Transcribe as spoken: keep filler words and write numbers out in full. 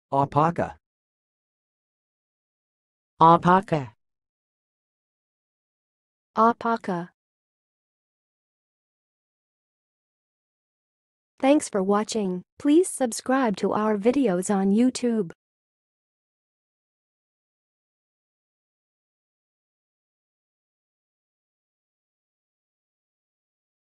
Aupaka. Aupaka. Aupaka. Thanks for watching. Please subscribe to our videos on YouTube.